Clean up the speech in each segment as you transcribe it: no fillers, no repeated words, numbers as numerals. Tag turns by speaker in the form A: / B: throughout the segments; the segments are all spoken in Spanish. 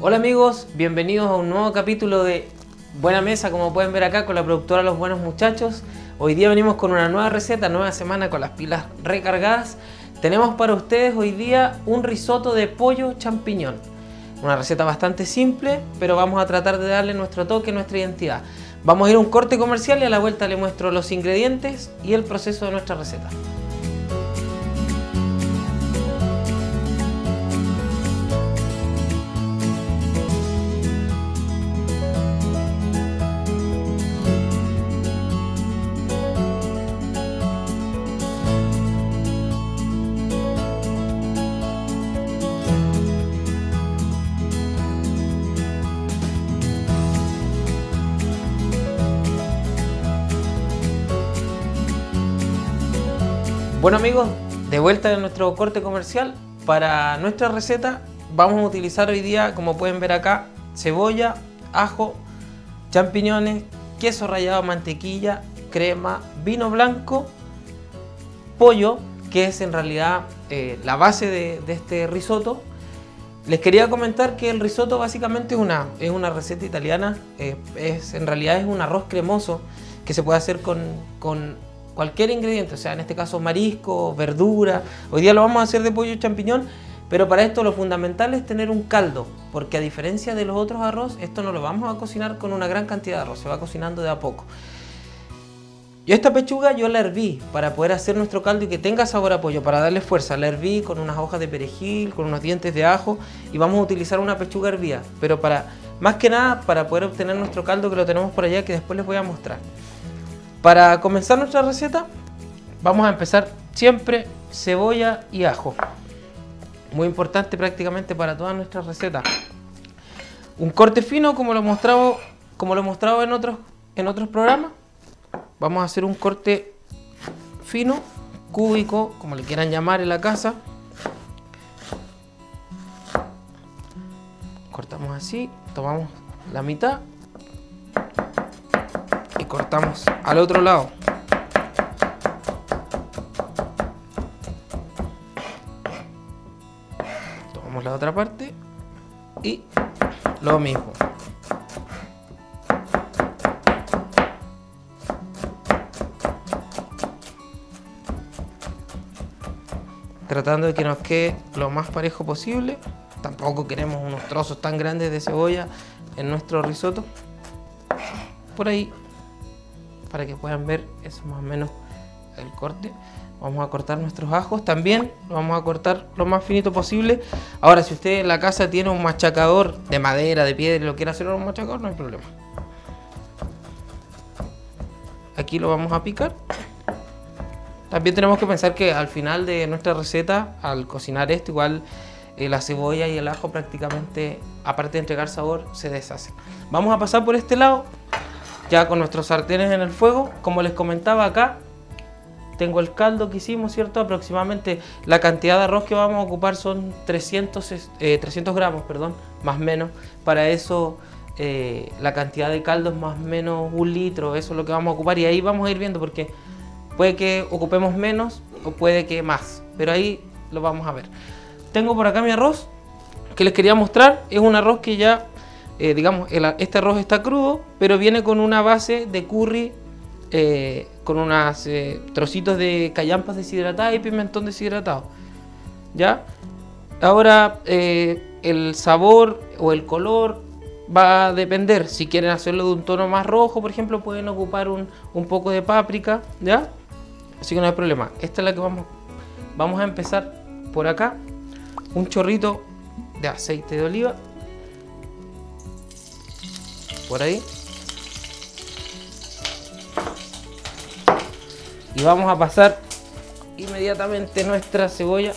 A: Hola amigos, bienvenidos a un nuevo capítulo de Buena Mesa, como pueden ver acá con la productora Los Buenos Muchachos. Hoy día venimos con una nueva receta, nueva semana con las pilas recargadas. Tenemos para ustedes hoy día un risotto de pollo champiñón. Una receta bastante simple, pero vamos a tratar de darle nuestro toque, nuestra identidad. Vamos a ir a un corte comercial y a la vuelta le muestro los ingredientes y el proceso de nuestra receta. Bueno amigos, de vuelta en nuestro corte comercial. Para nuestra receta vamos a utilizar hoy día, como pueden ver acá, cebolla, ajo, champiñones, queso rallado, mantequilla, crema, vino blanco, pollo, que es en realidad la base de este risotto. Les quería comentar que el risotto básicamente es una receta italiana, en realidad es un arroz cremoso que se puede hacer con cualquier ingrediente, o sea, en este caso marisco, verdura. Hoy día lo vamos a hacer de pollo champiñón, pero para esto lo fundamental es tener un caldo, porque a diferencia de los otros arroz, esto no lo vamos a cocinar con una gran cantidad de arroz, se va cocinando de a poco. Esta pechuga yo la herví para poder hacer nuestro caldo y que tenga sabor a pollo, para darle fuerza. La herví con unas hojas de perejil, con unos dientes de ajo, y vamos a utilizar una pechuga hervida, pero más que nada para poder obtener nuestro caldo, que lo tenemos por allá, que después les voy a mostrar. Para comenzar nuestra receta vamos a empezar siempre cebolla y ajo. Muy importante prácticamente para todas nuestras recetas. Un corte fino como lo he mostrado en otros programas. Vamos a hacer un corte fino, cúbico, como le quieran llamar en la casa. Cortamos así, tomamos la mitad y cortamos al otro lado. Tomamos la otra parte y lo mismo. Tratando de que nos quede lo más parejo posible. Tampoco queremos unos trozos tan grandes de cebolla en nuestro risotto. Por ahí, para que puedan ver eso más o menos el corte. Vamos a cortar nuestros ajos también, lo vamos a cortar lo más finito posible. Ahora, si usted en la casa tiene un machacador de madera, de piedra y lo quiere hacer en un machacador, no hay problema. Aquí lo vamos a picar. También tenemos que pensar que al final de nuestra receta, al cocinar esto, igual la cebolla y el ajo prácticamente, aparte de entregar sabor, se deshacen. Vamos a pasar por este lado, ya con nuestros sartenes en el fuego. Como les comentaba acá, tengo el caldo que hicimos, ¿cierto? Aproximadamente la cantidad de arroz que vamos a ocupar son 300 gramos, perdón, más o menos. Para eso la cantidad de caldo es más o menos 1 litro, eso es lo que vamos a ocupar. Y ahí vamos a ir viendo, porque puede que ocupemos menos o puede que más, pero ahí lo vamos a ver. Tengo por acá mi arroz que les quería mostrar. Es un arroz que ya, digamos, este arroz está crudo, pero viene con una base de curry, con unos trocitos de callampas deshidratadas y pimentón deshidratado. ¿Ya? Ahora el sabor o el color va a depender. Si quieren hacerlo de un tono más rojo, por ejemplo, pueden ocupar un poco de páprica, ¿ya? Así que no hay problema. Esta es la que vamos a empezar por acá. Un chorrito de aceite de oliva. Por ahí. Y vamos a pasar inmediatamente nuestra cebolla.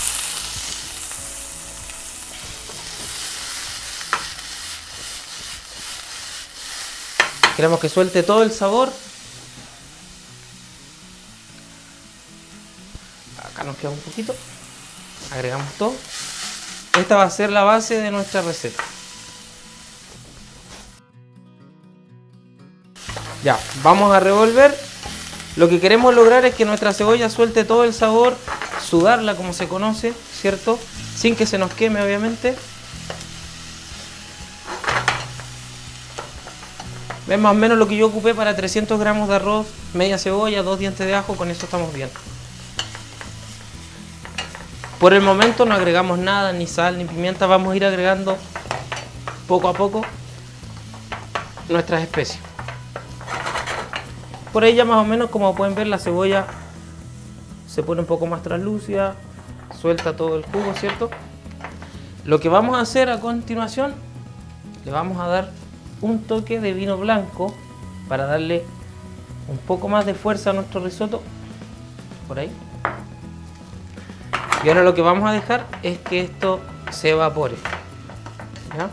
A: Queremos que suelte todo el sabor. Acá nos queda un poquito. Agregamos todo. Esta va a ser la base de nuestra receta. Ya, vamos a revolver. Lo que queremos lograr es que nuestra cebolla suelte todo el sabor, sudarla como se conoce, ¿cierto? Sin que se nos queme, obviamente. ¿Ven? Más o menos lo que yo ocupé para 300 gramos de arroz, media cebolla, 2 dientes de ajo, con eso estamos bien. Por el momento no agregamos nada, ni sal, ni pimienta, vamos a ir agregando poco a poco nuestras especies. Por ahí ya más o menos, como pueden ver, la cebolla se pone un poco más translúcida, suelta todo el jugo, ¿cierto? Lo que vamos a hacer a continuación, le vamos a dar un toque de vino blanco para darle un poco más de fuerza a nuestro risotto, por ahí. Y ahora lo que vamos a dejar es que esto se evapore, ¿ya?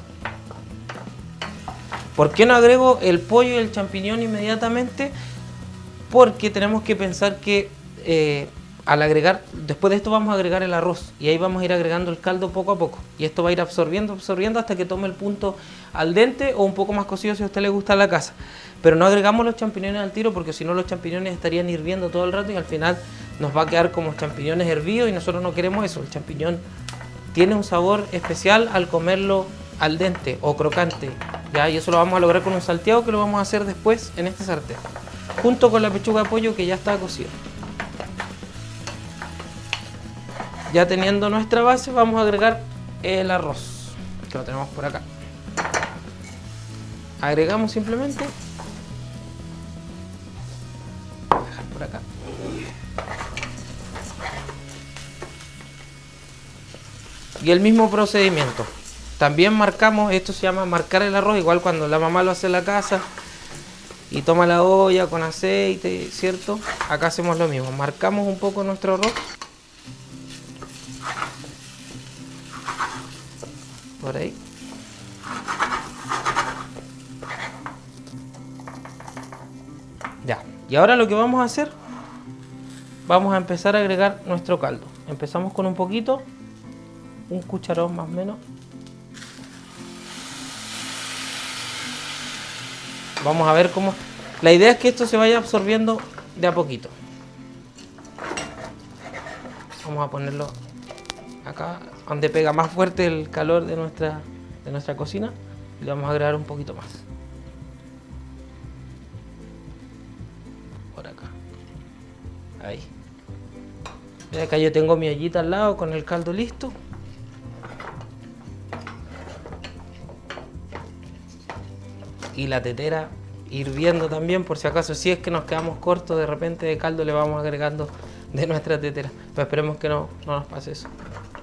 A: ¿Por qué no agrego el pollo y el champiñón inmediatamente? Porque tenemos que pensar que al agregar, después de esto vamos a agregar el arroz y ahí vamos a ir agregando el caldo poco a poco y esto va a ir absorbiendo hasta que tome el punto al dente o un poco más cocido si a usted le gusta la casa. Pero no agregamos los champiñones al tiro porque si no los champiñones estarían hirviendo todo el rato y al final nos va a quedar como champiñones hervidos y nosotros no queremos eso. El champiñón tiene un sabor especial al comerlo al dente o crocante, ¿ya? Y eso lo vamos a lograr con un salteado que lo vamos a hacer después en este sartén, junto con la pechuga de pollo que ya está cocida. Ya teniendo nuestra base, vamos a agregar el arroz, que lo tenemos por acá. Agregamos simplemente. Voy a dejar por acá. Y el mismo procedimiento. También marcamos, esto se llama marcar el arroz, igual cuando la mamá lo hace en la casa y toma la olla con aceite, ¿cierto? Acá hacemos lo mismo, marcamos un poco nuestro arroz. Por ahí. Ya. Y ahora lo que vamos a hacer, vamos a empezar a agregar nuestro caldo. Empezamos con un poquito, un cucharón más o menos. Vamos a ver cómo... La idea es que esto se vaya absorbiendo de a poquito. Vamos a ponerlo acá, donde pega más fuerte el calor de nuestra cocina. Y le vamos a agregar un poquito más. Por acá. Ahí. Y acá yo tengo mi ollita al lado con el caldo listo. Y la tetera hirviendo también, por si acaso, si es que nos quedamos cortos de repente de caldo, le vamos agregando de nuestra tetera. Pero esperemos que no nos pase eso.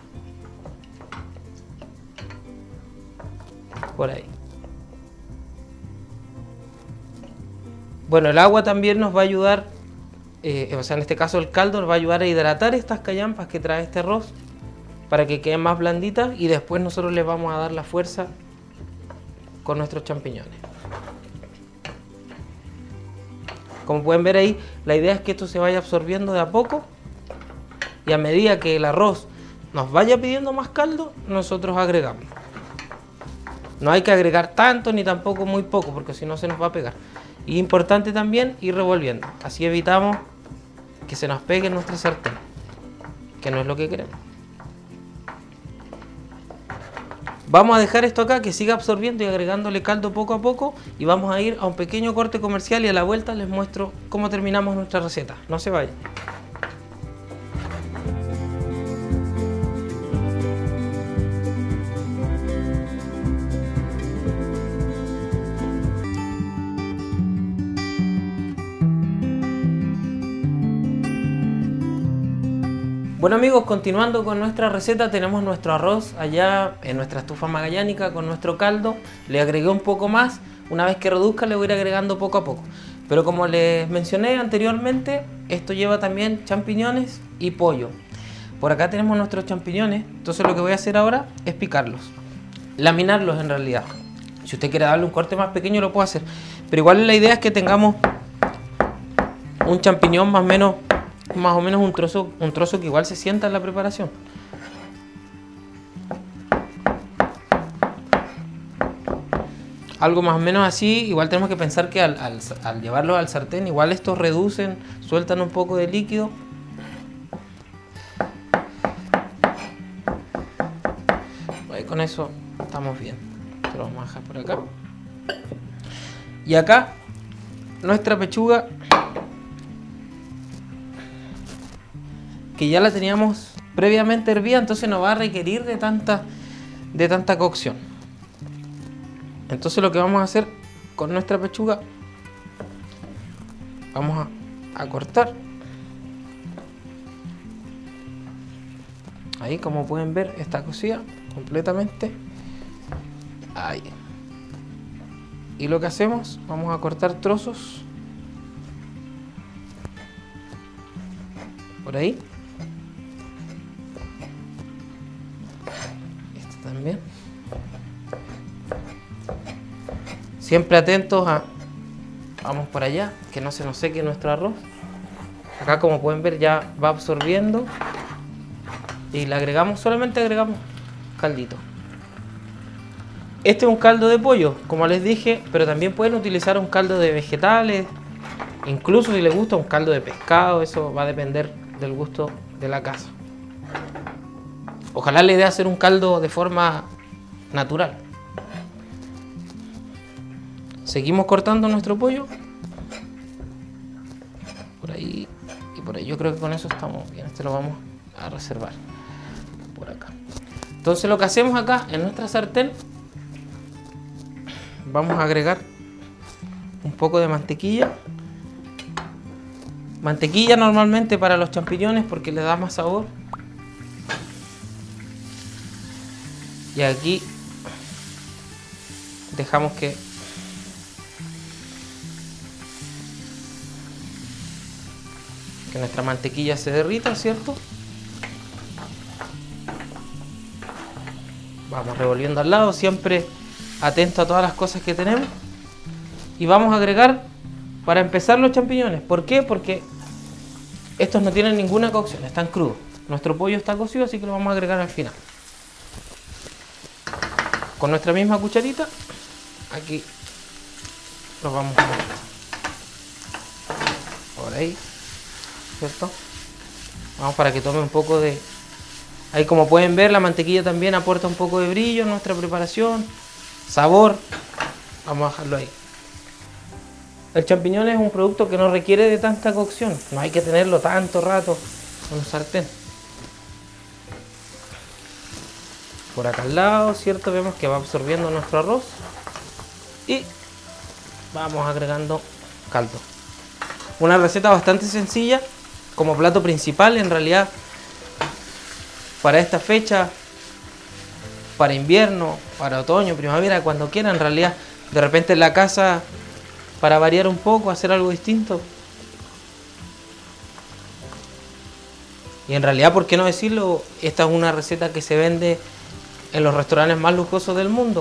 A: Por ahí. Bueno, el agua también nos va a ayudar, o sea, en este caso el caldo nos va a ayudar a hidratar estas callampas que trae este arroz para que queden más blanditas y después nosotros les vamos a dar la fuerza con nuestros champiñones. Como pueden ver ahí, la idea es que esto se vaya absorbiendo de a poco y a medida que el arroz nos vaya pidiendo más caldo, nosotros agregamos. No hay que agregar tanto ni tampoco muy poco porque si no se nos va a pegar. Y importante también ir revolviendo, así evitamos que se nos pegue en nuestra sartén, que no es lo que queremos. Vamos a dejar esto acá que siga absorbiendo y agregándole caldo poco a poco y vamos a ir a un pequeño corte comercial y a la vuelta les muestro cómo terminamos nuestra receta. No se vayan. Bueno amigos, continuando con nuestra receta, tenemos nuestro arroz allá en nuestra estufa magallánica con nuestro caldo. Le agregué un poco más, una vez que reduzca le voy a ir agregando poco a poco. Pero como les mencioné anteriormente, esto lleva también champiñones y pollo. Por acá tenemos nuestros champiñones, entonces lo que voy a hacer ahora es picarlos. Laminarlos en realidad. Si usted quiere darle un corte más pequeño lo puede hacer. Pero igual la idea es que tengamos un champiñón más o menos un trozo que igual se sienta en la preparación. Algo más o menos así. Igual tenemos que pensar que al llevarlo al sartén, igual estos reducen, sueltan un poco de líquido. Ahí con eso estamos bien. Lo vamos a dejar por acá. Y acá nuestra pechuga, que ya la teníamos previamente hervida, entonces no va a requerir de tanta cocción. Entonces lo que vamos a hacer con nuestra pechuga, vamos a cortar. Ahí, como pueden ver, está cocida completamente. Ahí. Y lo que hacemos, vamos a cortar trozos por ahí. Este también. Siempre atentos a... Vamos por allá, que no se nos seque nuestro arroz. Acá, como pueden ver, ya va absorbiendo. Y le agregamos, solamente agregamos caldito. Este es un caldo de pollo, como les dije, pero también pueden utilizar un caldo de vegetales. Incluso si les gusta un caldo de pescado, eso va a depender del gusto de la casa. Ojalá la idea es hacer un caldo de forma natural. Seguimos cortando nuestro pollo. Por ahí y por ahí. Yo creo que con eso estamos bien. Este lo vamos a reservar por acá. Entonces lo que hacemos acá en nuestra sartén, vamos a agregar un poco de mantequilla. Mantequilla normalmente para los champiñones porque le da más sabor. Y aquí dejamos que nuestra mantequilla se derrita, ¿cierto? Vamos revolviendo al lado, siempre atento a todas las cosas que tenemos. Y vamos a agregar, para empezar, los champiñones. ¿Por qué? Porque estos no tienen ninguna cocción, están crudos. Nuestro pollo está cocido, así que lo vamos a agregar al final. Con nuestra misma cucharita, aquí los vamos a poner. Por ahí, ¿cierto? Vamos para que tome un poco de... Ahí, como pueden ver, la mantequilla también aporta un poco de brillo en nuestra preparación, sabor. Vamos a dejarlo ahí. El champiñón es un producto que no requiere de tanta cocción, no hay que tenerlo tanto rato en un sartén. Por acá al lado, ¿cierto? Vemos que va absorbiendo nuestro arroz y vamos agregando caldo. Una receta bastante sencilla como plato principal, en realidad, para esta fecha, para invierno, para otoño, primavera, cuando quieran. En realidad, de repente en la casa, para variar un poco, hacer algo distinto. Y en realidad, ¿por qué no decirlo? Esta es una receta que se vende en los restaurantes más lujosos del mundo.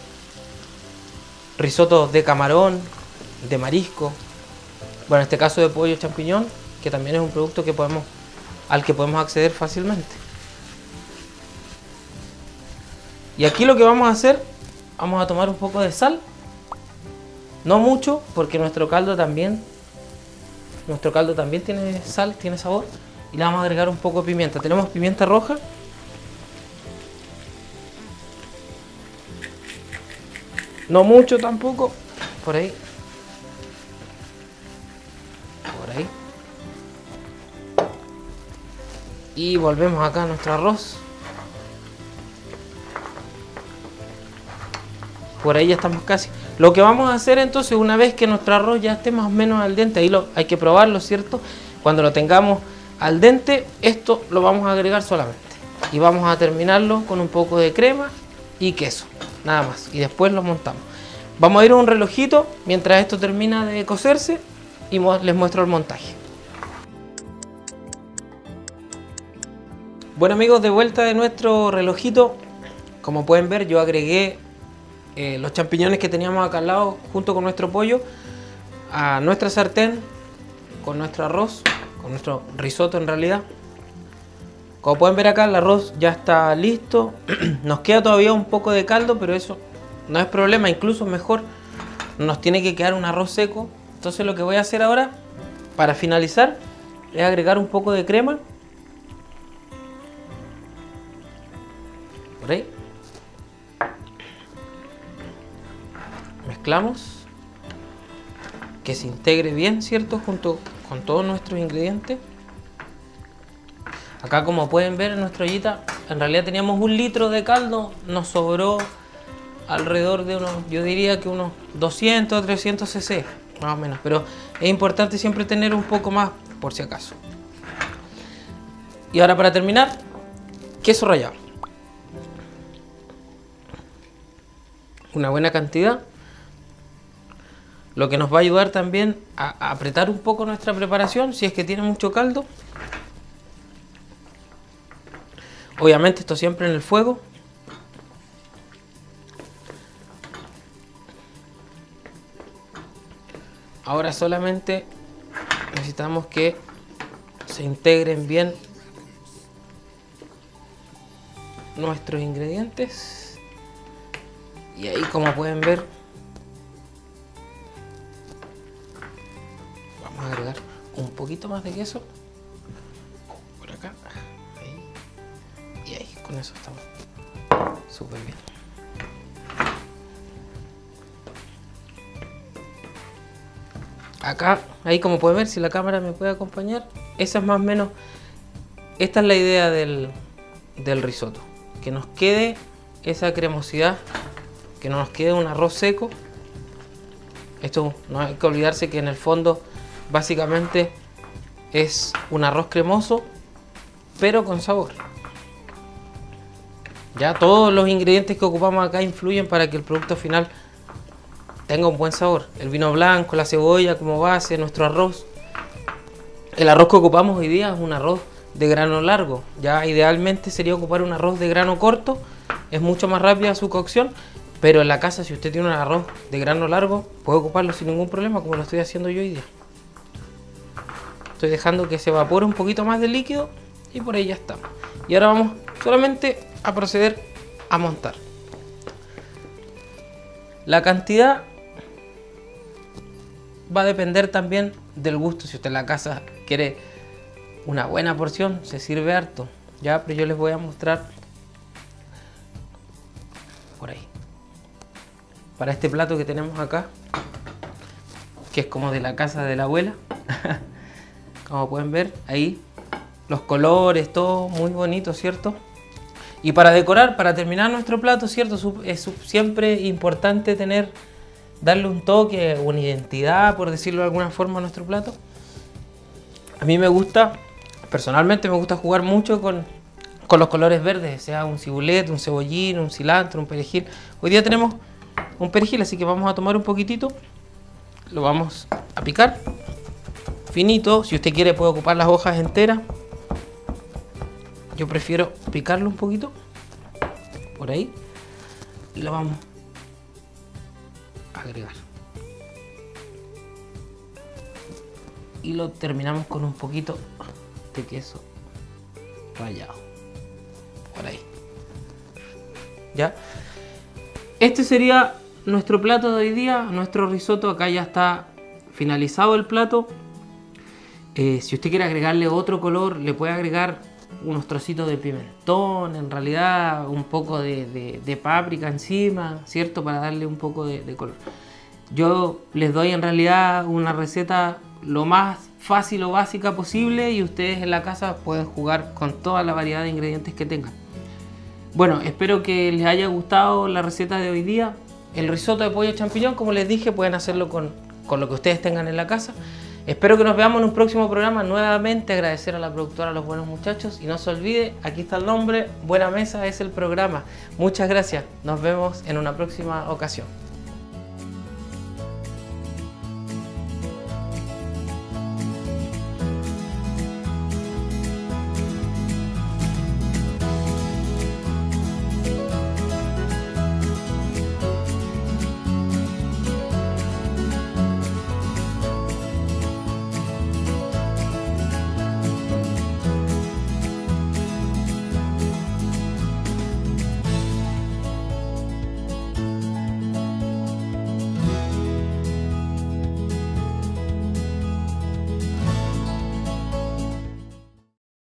A: Risotto de camarón, de marisco. Bueno, en este caso de pollo champiñón, que también es un producto que al que podemos acceder fácilmente. Y aquí lo que vamos a hacer, vamos a tomar un poco de sal. No mucho, porque nuestro caldo también tiene sal, tiene sabor. Y le vamos a agregar un poco de pimienta. Tenemos pimienta roja. No mucho tampoco. Por ahí. Por ahí. Y volvemos acá a nuestro arroz. Por ahí ya estamos casi. Lo que vamos a hacer entonces, una vez que nuestro arroz ya esté más o menos al dente, ahí hay que probarlo, ¿cierto? Cuando lo tengamos al dente, esto lo vamos a agregar solamente. Y vamos a terminarlo con un poco de crema y queso, nada más. Y después lo montamos. Vamos a ir a un relojito mientras esto termina de cocerse y les muestro el montaje. Bueno amigos, de vuelta de nuestro relojito. Como pueden ver, yo agregué los champiñones que teníamos acá al lado junto con nuestro pollo a nuestra sartén con nuestro arroz, con nuestro risotto en realidad. Como pueden ver acá, el arroz ya está listo. Nos queda todavía un poco de caldo, pero eso no es problema, incluso mejor. Nos tiene que quedar un arroz seco. Entonces lo que voy a hacer ahora, para finalizar, es agregar un poco de crema. Por ahí. Mezclamos. que se integre bien, ¿cierto? Junto con todos nuestros ingredientes. Acá, como pueden ver, en nuestra ollita en realidad teníamos 1 litro de caldo, nos sobró alrededor de unos, yo diría que unos 200 300 cc, más o menos, pero es importante siempre tener un poco más por si acaso. Y ahora, para terminar, queso rallado. Una buena cantidad, lo que nos va a ayudar también a apretar un poco nuestra preparación si es que tiene mucho caldo. Obviamente esto siempre en el fuego. Ahora solamente necesitamos que se integren bien nuestros ingredientes. Y ahí, como pueden ver, vamos a agregar un poquito más de queso por acá. Ahí. Y ahí, con eso estamos súper bien. Acá, ahí como pueden ver, si la cámara me puede acompañar, esa es más o menos, esta es la idea del risotto, que nos quede esa cremosidad, que no nos quede un arroz seco. Esto no hay que olvidarse que en el fondo básicamente es un arroz cremoso, pero con sabor. Ya todos los ingredientes que ocupamos acá influyen para que el producto final tenga un buen sabor. El vino blanco, la cebolla como base, nuestro arroz. El arroz que ocupamos hoy día es un arroz de grano largo. Ya idealmente sería ocupar un arroz de grano corto, es mucho más rápida su cocción, pero en la casa, si usted tiene un arroz de grano largo, puede ocuparlo sin ningún problema, como lo estoy haciendo yo hoy día. Estoy dejando que se evapore un poquito más de líquido y por ahí ya estamos. Y ahora vamos solamente a proceder a montar. La cantidad va a depender también del gusto. Si usted en la casa quiere una buena porción, se sirve harto, ya, pero yo les voy a mostrar por ahí. Para este plato que tenemos acá, que es como de la casa de la abuela, como pueden ver ahí, los colores, todo muy bonito, ¿cierto? Y para decorar, para terminar nuestro plato, ¿cierto? Es siempre importante darle un toque, una identidad, por decirlo de alguna forma, a nuestro plato. A mí me gusta, personalmente me gusta jugar mucho con los colores verdes, sea un cibulet, un cebollín, un cilantro, un perejil. Hoy día tenemos un perejil, así que vamos a tomar un poquitito, lo vamos a picar finito. Si usted quiere puede ocupar las hojas enteras. Yo prefiero picarlo un poquito por ahí y lo vamos a agregar. Y lo terminamos con un poquito de queso rallado por ahí. ¿Ya? Este sería nuestro plato de hoy día, nuestro risotto. Acá ya está finalizado el plato. Si usted quiere agregarle otro color, le puede agregar unos trocitos de pimentón, en realidad un poco de páprica encima, ¿cierto? Para darle un poco de color. Yo les doy en realidad una receta lo más fácil o básica posible y ustedes en la casa pueden jugar con toda la variedad de ingredientes que tengan. Bueno, espero que les haya gustado la receta de hoy día. El risotto de pollo champiñón, como les dije, pueden hacerlo con lo que ustedes tengan en la casa. Espero que nos veamos en un próximo programa. Nuevamente agradecer a la productora Los Buenos Muchachos y no se olvide, aquí está el nombre, Buena Mesa es el programa. Muchas gracias, nos vemos en una próxima ocasión.